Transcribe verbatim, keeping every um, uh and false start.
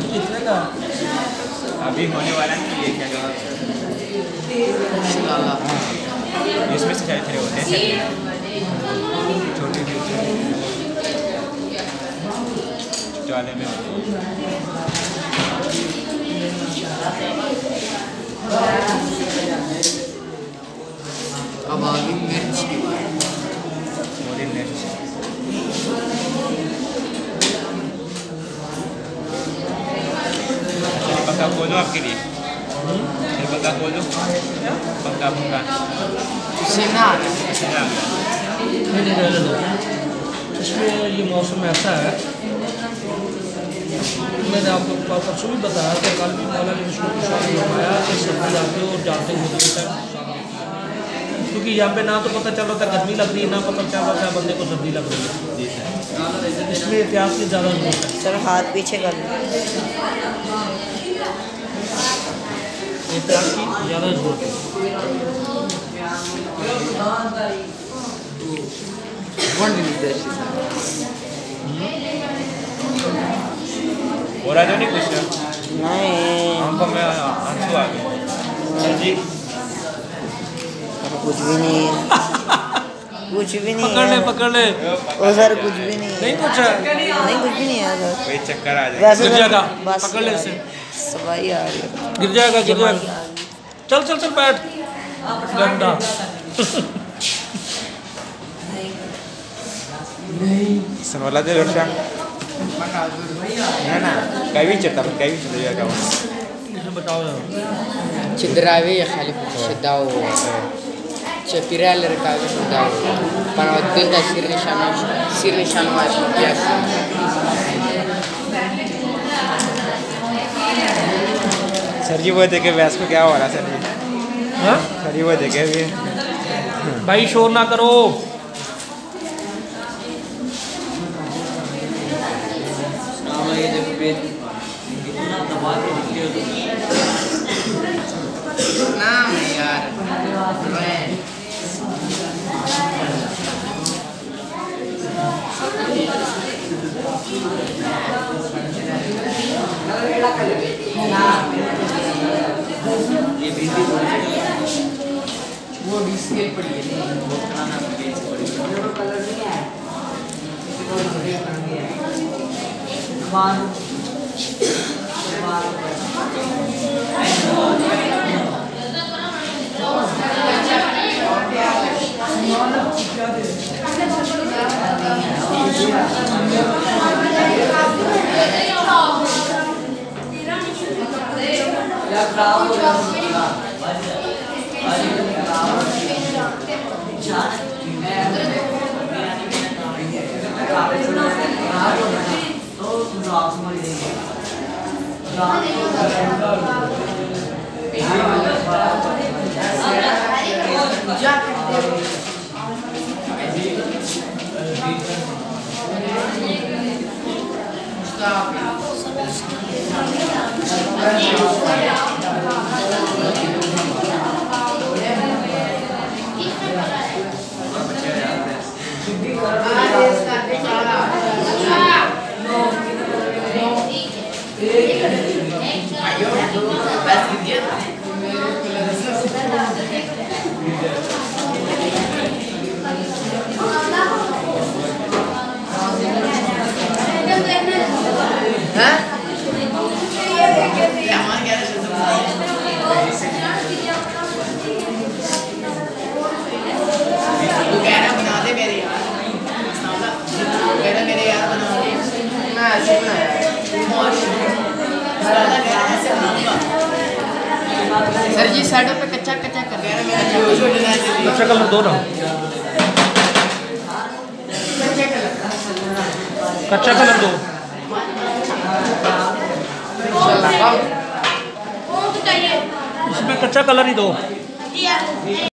कितने का अभी होने वाला नहीं ये क्या जवाब इसमें से सारे थोड़े होते हैं छोटे ज्वाले में अब आगे मिर्च मोदी मिर्च पक्का खोलो आपके लिए पक्का खोलो पक्का पक्का सीना नहीं रहने दो। इसमें ये मौसम ऐसा है, मैंने आपको परसों भी बताया कि कल भी मौला ने मुझको बताया कि सर्दी आते और जाते हुए क्योंकि यहाँ पे ना तो पता चल रहा था गर्मी लग रही है, ना पता चल रहा था बंदे को सर्दी लग रही है। जी सर, इसमें एहतियात की ज़्यादा जरूरत है। सर हाथ पीछे कर लो, एहतियात की ज़्यादा जरूरत है। और आज नहीं कुछ नहीं आंखों में आंसू आ गए जी। कुछ भी नहीं है, कुछ भी नहीं पकड़ ले है पकड़ ले ओ सर, कुछ भी नहीं है, नहीं कुछ है, नहीं कुछ भी नहीं है सर। कोई चक्कर आ जाए वैसे गिर जाएगा, बस पकड़ ले इसे, सफाई आ रही है, गिर जाएगा गिर जाएगा। चल चल चल बैठ गंदा Sanola de Lorca. Nana, kayak bincang tapi kayak bincang dia kawan. इसे बताओ यार। Cidrawi ya khalif sedau. Cepirel rekawi sedau. Panodil da sirni shanu sirni shanu masuk biasa. Sir ji वो देखे व्यास को क्या हो रहा सर जी? हाँ? सर जी वो देखे भी भाई शोर ना करो। नाम यार ये भिंडी वो डिस्केल पड़ी है नहीं वो खाना पेज पड़ी है कलर नहीं है मान सर जी साइडों पे कच्चा कच्चा कर कच्चा कलर दो ना, कच्चा कलर दो। इसमें कच्चा कलर ही दो।